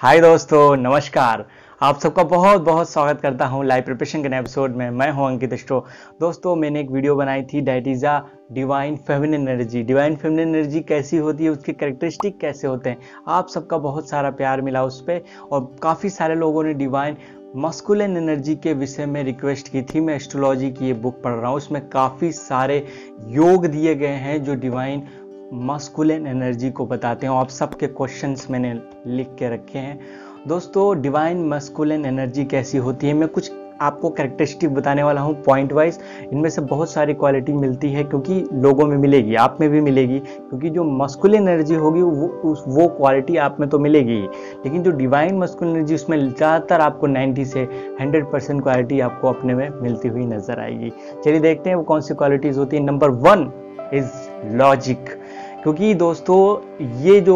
हाय दोस्तों, नमस्कार। आप सबका बहुत बहुत स्वागत करता हूं लाइव प्रिपरेशन के नए एपिसोड में। मैं हूं अंकित स्ट्रो। दोस्तों, मैंने एक वीडियो बनाई थी, that is a divine feminine energy. Divine feminine energy कैसी होती है, उसके कैरेक्टरिस्टिक कैसे होते हैं। आप सबका बहुत सारा प्यार मिला उस पर और काफ़ी सारे लोगों ने डिवाइन मस्कुलिन एनर्जी के विषय में रिक्वेस्ट की थी। मैं एस्ट्रोलॉजी की ये बुक पढ़ रहा हूँ, उसमें काफ़ी सारे योग दिए गए हैं जो डिवाइन मस्कुलिन एनर्जी को बताते हैं। आप सबके क्वेश्चंस मैंने लिख के रखे हैं। दोस्तों, डिवाइन मस्कुलिन एनर्जी कैसी होती है, मैं कुछ आपको कैरेक्टरिस्टिक बताने वाला हूँ पॉइंट वाइज। इनमें से बहुत सारी क्वालिटी मिलती है, क्योंकि लोगों में मिलेगी, आप में भी मिलेगी, क्योंकि जो मस्कुलिन एनर्जी होगी वो क्वालिटी आप में तो मिलेगी ही, लेकिन जो डिवाइन मस्कुलिन एनर्जी उसमें ज़्यादातर आपको 90 से 100% क्वालिटी आपको अपने में मिलती हुई नजर आएगी। चलिए देखते हैं वो कौन सी क्वालिटीज़ होती है। Number 1 is logic. क्योंकि दोस्तों, ये जो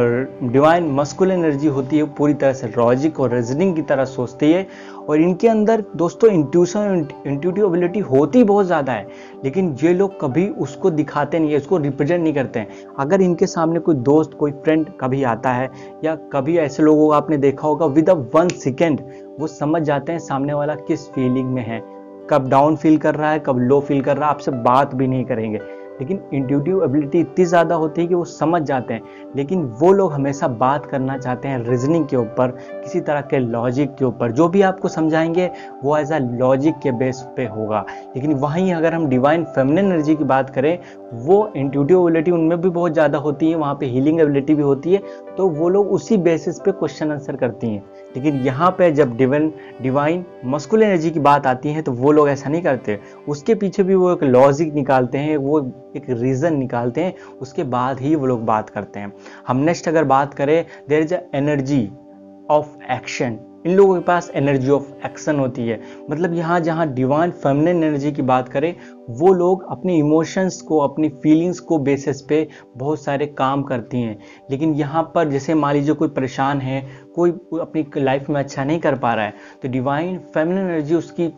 डिवाइन मस्कुलिन एनर्जी होती है पूरी तरह से लॉजिक और रीजनिंग की तरह सोचती है, और इनके अंदर दोस्तों इंट्यूटिव एबिलिटी होती बहुत ज़्यादा है, लेकिन ये लोग कभी उसको दिखाते नहीं है, उसको रिप्रेजेंट नहीं करते हैं। अगर इनके सामने कोई दोस्त, कोई फ्रेंड कभी आता है, या कभी ऐसे लोगों को आपने देखा होगा, विद अ 1 सेकेंड वो समझ जाते हैं सामने वाला किस फीलिंग में है, कब डाउन फील कर रहा है, कब लो फील कर रहा है। आपसे बात भी नहीं करेंगे, लेकिन इंट्यूटिव एबिलिटी इतनी ज़्यादा होती है कि वो समझ जाते हैं। लेकिन वो लोग हमेशा बात करना चाहते हैं रीजनिंग के ऊपर, किसी तरह के लॉजिक के ऊपर। जो भी आपको समझाएंगे वो एज अ लॉजिक के बेस पे होगा। लेकिन वहीं अगर हम डिवाइन फेमिनिन एनर्जी की बात करें, वो इंट्यूटिव एबिलिटी उनमें भी बहुत ज़्यादा होती है, वहाँ पे हीलिंग एबिलिटी भी होती है, तो वो लोग उसी बेसिस पे क्वेश्चन आंसर करती हैं। लेकिन यहाँ पे जब डिवाइन मस्कुलिन एनर्जी की बात आती है तो वो लोग ऐसा नहीं करते। उसके पीछे भी वो एक लॉजिक निकालते हैं, वो एक रीजन निकालते हैं, उसके बाद ही वो लोग बात करते हैं। हम नेक्स्ट अगर बात करें, there is a energy of action. इन लोगों के पास एनर्जी ऑफ एक्शन होती है। मतलब यहाँ जहाँ डिवाइन फेमिनिन एनर्जी की बात करें, वो लोग अपने इमोशंस को, अपनी फीलिंग्स को बेसिस पे बहुत सारे काम करती हैं। लेकिन यहाँ पर जैसे मान लीजिए कोई परेशान है, कोई अपनी लाइफ में अच्छा नहीं कर पा रहा है, तो डिवाइन फेमिनिन एनर्जी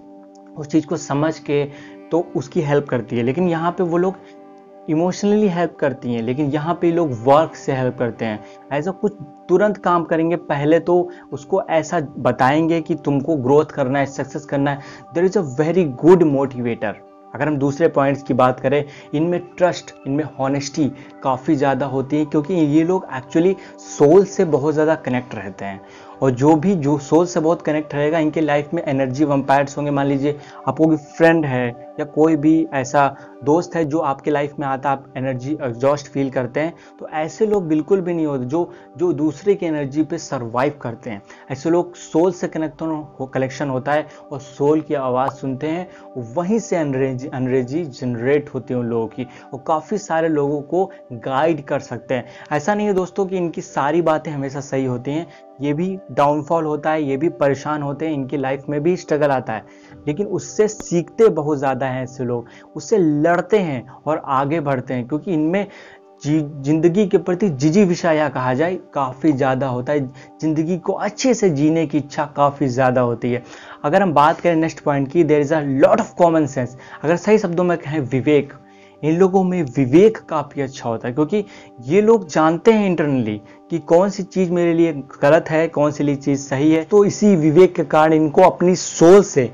उस चीज़ को समझ के तो उसकी हेल्प करती है। लेकिन यहाँ पे वो लोग इमोशनली हेल्प करती हैं, लेकिन यहाँ पे लोग वर्क से हेल्प करते हैं। ऐसा कुछ तुरंत काम करेंगे, पहले तो उसको ऐसा बताएंगे कि तुमको ग्रोथ करना है, सक्सेस करना है। There is a very good motivator. अगर हम दूसरे पॉइंट्स की बात करें, इनमें ट्रस्ट, इनमें हॉनेस्टी काफ़ी ज़्यादा होती है, क्योंकि ये लोग एक्चुअली सोल से बहुत ज़्यादा कनेक्ट रहते हैं। और जो सोल से बहुत कनेक्ट रहेगा, इनके लाइफ में एनर्जी वैम्पायर्स होंगे। मान लीजिए आपको कोई फ्रेंड है या कोई भी ऐसा दोस्त है जो आपके लाइफ में आता, आप एनर्जी एग्जॉस्ट फील करते हैं, तो ऐसे लोग बिल्कुल भी नहीं होते जो दूसरे की एनर्जी पे सरवाइव करते हैं। ऐसे लोग सोल से कनेक्शन होता है, और सोल की आवाज़ सुनते हैं, वहीं से एनर्जी जनरेट होती है उन लोगों की, और काफ़ी सारे लोगों को गाइड कर सकते हैं। ऐसा नहीं है दोस्तों कि इनकी सारी बातें हमेशा सही होती हैं, ये भी डाउनफॉल होता है, ये भी परेशान होते हैं, इनकी लाइफ में भी स्ट्रगल आता है, लेकिन उससे सीखते बहुत ज़्यादा हैं ऐसे लोग, उससे लड़ते हैं और आगे बढ़ते हैं, क्योंकि इनमें जिंदगी के प्रति जिजीविषा कहा जाए काफ़ी ज़्यादा होता है। जिंदगी को अच्छे से जीने की इच्छा काफ़ी ज़्यादा होती है। अगर हम बात करें नेक्स्ट पॉइंट की, there is a lot of common sense. अगर सही शब्दों में कहें, विवेक। इन लोगों में विवेक काफ़ी अच्छा होता है, क्योंकि ये लोग जानते हैं इंटरनली कि कौन सी चीज़ मेरे लिए गलत है, कौन सी चीज़ सही है। तो इसी विवेक के कारण इनको अपनी सोल से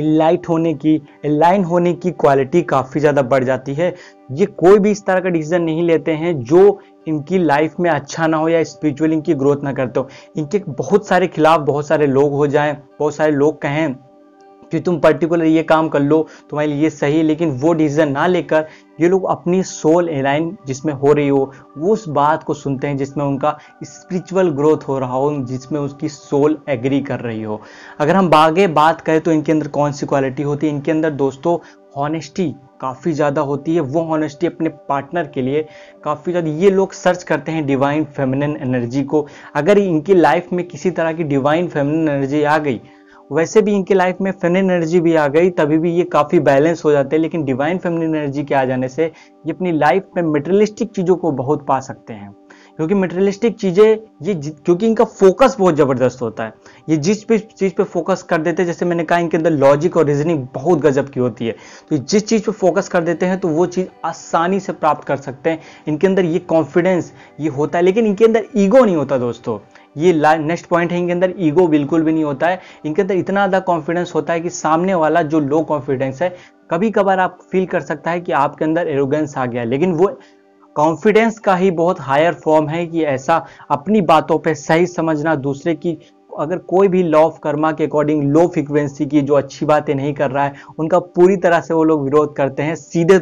अलाइन होने की क्वालिटी काफ़ी ज़्यादा बढ़ जाती है। ये कोई भी इस तरह का डिसीजन नहीं लेते हैं जो इनकी लाइफ में अच्छा ना हो या स्पिरिचुअल इनकी ग्रोथ ना करते हो। इनके बहुत सारे खिलाफ बहुत सारे लोग हो जाएं, बहुत सारे लोग कहें कि तुम पर्टिकुलर ये काम कर लो, तुम्हारे लिए ये सही है, लेकिन वो डिसीजन ना लेकर ये लोग अपनी सोल अलाइन जिसमें हो रही हो, वो उस बात को सुनते हैं जिसमें उनका स्पिरिचुअल ग्रोथ हो रहा हो, जिसमें उसकी सोल एग्री कर रही हो। अगर हम आगे बात करें तो इनके अंदर कौन सी क्वालिटी होती है, इनके अंदर दोस्तों हॉनेस्टी काफ़ी ज़्यादा होती है। वो हॉनेस्टी अपने पार्टनर के लिए काफ़ी ज़्यादा, ये लोग सर्च करते हैं डिवाइन फेमिनिन एनर्जी को। अगर इनकी लाइफ में किसी तरह की डिवाइन फेमिनिन एनर्जी आ गई, वैसे भी इनकी लाइफ में फेमिनिन एनर्जी भी आ गई, तभी भी ये काफ़ी बैलेंस हो जाते हैं। लेकिन डिवाइन फेमिनिन एनर्जी के आ जाने से ये अपनी लाइफ में मटेरियलिस्टिक चीज़ों को बहुत पा सकते हैं, क्योंकि मटेरियलिस्टिक चीज़ें क्योंकि इनका फोकस बहुत ज़बरदस्त होता है। ये जिस भी चीज़ पे फोकस कर देते हैं, जैसे मैंने कहा इनके अंदर लॉजिक और रीजनिंग बहुत गजब की होती है, तो जिस चीज़ पे फोकस कर देते हैं तो वो चीज़ आसानी से प्राप्त कर सकते हैं। इनके अंदर ये कॉन्फिडेंस ये होता है, लेकिन इनके अंदर ईगो नहीं होता दोस्तों। ये नेक्स्ट पॉइंट है, इनके अंदर ईगो बिल्कुल भी नहीं होता है। इनके अंदर इतना ज़्यादा कॉन्फिडेंस होता है कि सामने वाला जो लो कॉन्फिडेंस है, कभी कभार आप फील कर सकता है कि आपके अंदर एरोगेंस आ गया, लेकिन वो कॉन्फिडेंस का ही बहुत हायर फॉर्म है कि ऐसा अपनी बातों पे सही समझना, दूसरे की अगर कोई भी लॉ ऑफ कर्मा के अकॉर्डिंग लो फ्रीक्वेंसी की जो अच्छी बातें नहीं कर रहा है, उनका पूरी तरह से वो लोग विरोध करते हैं, सीधे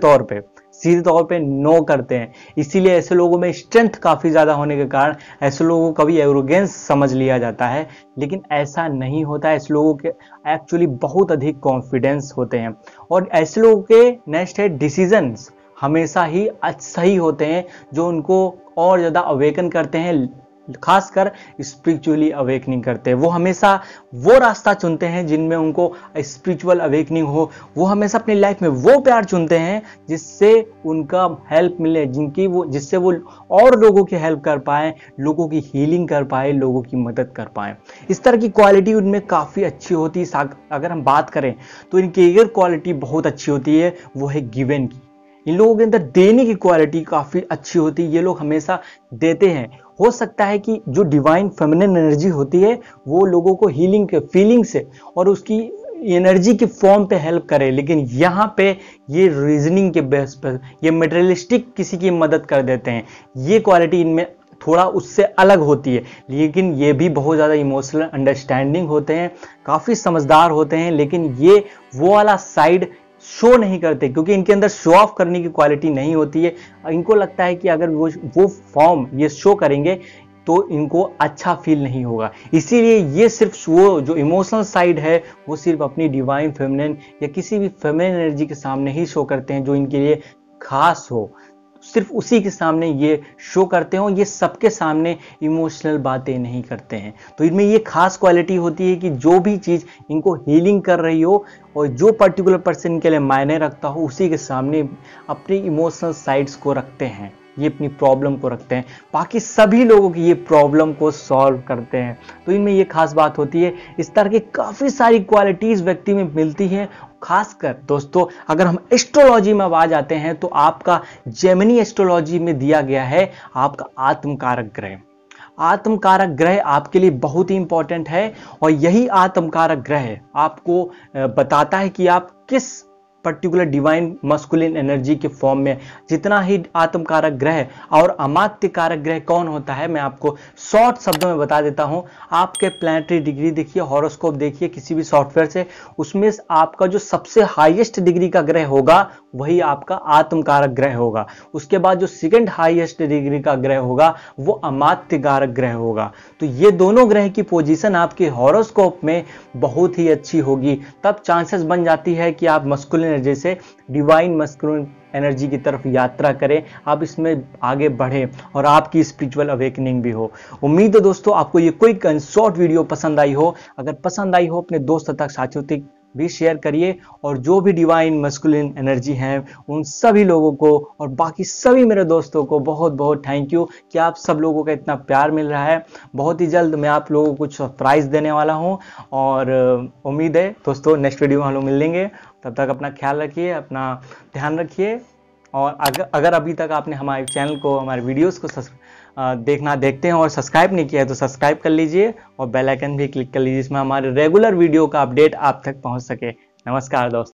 तौर पे नो करते हैं। इसीलिए ऐसे लोगों में स्ट्रेंथ काफ़ी ज़्यादा होने के कारण ऐसे लोगों को कभी एरोगेंस समझ लिया जाता है, लेकिन ऐसा नहीं होता है। ऐसे लोगों के एक्चुअली बहुत अधिक कॉन्फिडेंस होते हैं। और ऐसे लोगों के नेक्स्ट है डिसीजंस हमेशा ही सही होते हैं, जो उनको और ज़्यादा अवेकन करते हैं, खासकर स्पिरिचुअली अवेकनिंग करते हैं। वो हमेशा वो रास्ता चुनते हैं जिनमें उनको स्पिरिचुअल अवेकनिंग हो। वो हमेशा अपनी लाइफ में वो प्यार चुनते हैं जिससे उनका हेल्प मिले, जिससे वो और लोगों की हेल्प कर पाए, लोगों की हीलिंग कर पाए, लोगों की मदद कर पाए। इस तरह की क्वालिटी उनमें काफ़ी अच्छी होती है। अगर हम बात करें तो इनकी एक क्वालिटी बहुत अच्छी होती है, वो है गिवन की। इन लोगों के अंदर देने की क्वालिटी काफ़ी अच्छी होती है। ये लोग हमेशा देते हैं। हो सकता है कि जो डिवाइन फेमिनिन एनर्जी होती है वो लोगों को हीलिंग के फीलिंग से और उसकी एनर्जी के फॉर्म पे हेल्प करे, लेकिन यहाँ पे ये रीजनिंग के बेस पर ये मटेरियलिस्टिक किसी की मदद कर देते हैं। ये क्वालिटी इनमें थोड़ा उससे अलग होती है, लेकिन ये भी बहुत ज़्यादा इमोशनल अंडरस्टैंडिंग होते हैं, काफ़ी समझदार होते हैं, लेकिन ये वो वाला साइड शो नहीं करते क्योंकि इनके अंदर शो ऑफ करने की क्वालिटी नहीं होती है। इनको लगता है कि अगर वो फॉर्म ये शो करेंगे तो इनको अच्छा फील नहीं होगा, इसीलिए ये सिर्फ वो जो इमोशनल साइड है वो सिर्फ अपनी डिवाइन फेमिनिन या किसी भी फेमिनिन एनर्जी के सामने ही शो करते हैं, जो इनके लिए खास हो, सिर्फ उसी के सामने ये शो करते हो। ये सबके सामने इमोशनल बातें नहीं करते हैं। तो इनमें ये खास क्वालिटी होती है कि जो भी चीज़ इनको हीलिंग कर रही हो और जो पर्टिकुलर पर्सन के लिए मायने रखता हो, उसी के सामने अपनी इमोशनल साइड्स को रखते हैं, ये अपनी प्रॉब्लम को रखते हैं, बाकी सभी लोगों की ये प्रॉब्लम को सॉल्व करते हैं। तो इनमें ये खास बात होती है। इस तरह की काफ़ी सारी क्वालिटीज़ व्यक्ति में मिलती हैं। खासकर दोस्तों अगर हम एस्ट्रोलॉजी में आ जाते हैं तो आपका जेमिनी एस्ट्रोलॉजी में दिया गया है आपका आत्मकारक ग्रह। आत्मकारक ग्रह आपके लिए बहुत ही इंपॉर्टेंट है और यही आत्मकारक ग्रह आपको बताता है कि आप किस पर्टिकुलर डिवाइन मस्कुलिन एनर्जी के फॉर्म में। जितना ही आत्मकारक ग्रह और अमात्य कारक ग्रह कौन होता है, मैं आपको शॉर्ट शब्दों में बता देता हूं। आपके प्लैनेटरी डिग्री देखिए, हॉरोस्कोप देखिए किसी भी सॉफ्टवेयर से, उसमें आपका जो सबसे हाईएस्ट डिग्री का ग्रह होगा वही आपका आत्मकारक ग्रह होगा। उसके बाद जो सेकंड हाईएस्ट डिग्री का ग्रह होगा वो अमात्य कारक ग्रह होगा। तो ये दोनों ग्रह की पोजीशन आपके हॉरोस्कोप में बहुत ही अच्छी होगी, तब चांसेस बन जाती है कि आप मस्कुलिन जैसे डिवाइन मस्कुलिन एनर्जी की तरफ यात्रा करें, आप इसमें आगे बढ़े और आपकी स्पिरिचुअल अवेकनिंग भी हो। उम्मीद है दोस्तों आपको ये कोई शॉर्ट वीडियो पसंद आई हो। अगर पसंद आई हो अपने दोस्त तक साथियों तक भी शेयर करिए, और जो भी डिवाइन मस्कुलिन एनर्जी हैं उन सभी लोगों को और बाकी सभी मेरे दोस्तों को बहुत बहुत थैंक यू कि आप सब लोगों का इतना प्यार मिल रहा है। बहुत ही जल्द मैं आप लोगों को कुछ सरप्राइज देने वाला हूं और उम्मीद है दोस्तों नेक्स्ट वीडियो में हम लोग मिलेंगे। तब तक अपना ख्याल रखिए, अपना ध्यान रखिए, और अगर अभी तक आपने हमारे चैनल को, हमारे वीडियोस को देखते हैं और सब्सक्राइब नहीं किया है तो सब्सक्राइब कर लीजिए और बेल आइकन भी क्लिक कर लीजिए, जिसमें हमारे रेगुलर वीडियो का अपडेट आप तक पहुंच सके। नमस्कार दोस्तों।